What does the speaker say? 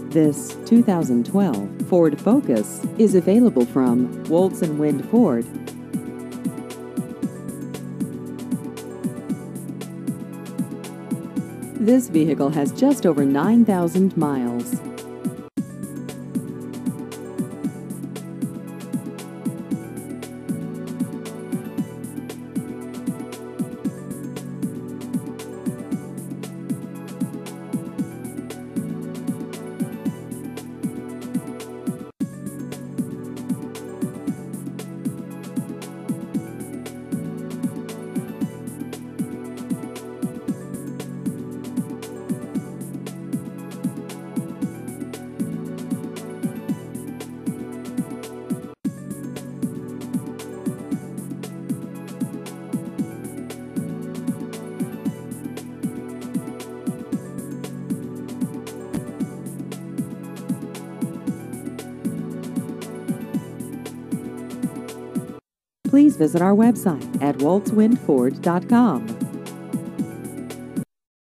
This 2012 Ford Focus is available from Woltz and Wind Ford. This vehicle has just over 9,000 miles. Please visit our website at woltzwindford.com.